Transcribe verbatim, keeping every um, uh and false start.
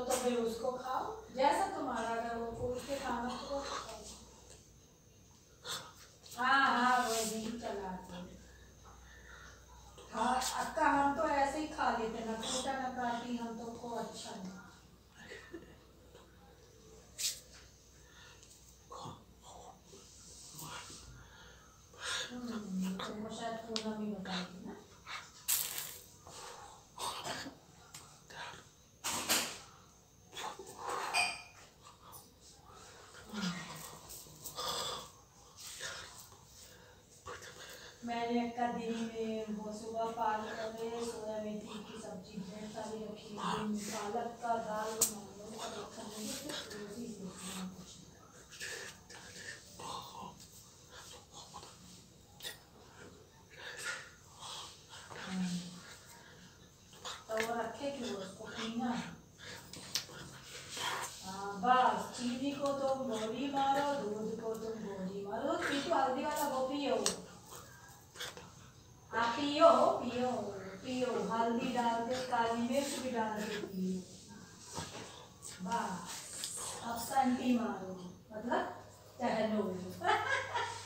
तो फिर उसको खाओ, जैसा तुम्हारा, अगर वो पूछ के खाना तो खाओ। हाँ हाँ वही चलाते। हाँ अक्का हम तो ऐसे ही खा लेते ना, टूटा ना काटी, हम तो को अच्छा नहीं। तुमको शायद पूनम ही बताएगी ना। मैंने अक्का दिन में वो सुबह पाल करे सोया मेथी की सब्जी ढेर सारी रखी है, पालक का दाल तो वो रखे क्यों, उसको पीना है। हाँ बस, चीनी को तुम गोली मारो, दूध को तुम गोली मारो, पीछे हल्दी वाला वो पियो। हाँ पियो पियो पियो, हल्दी डाल के, काली मिर्च भी डाल के पियो। बस अब संटी मारो, मतलब टहलो।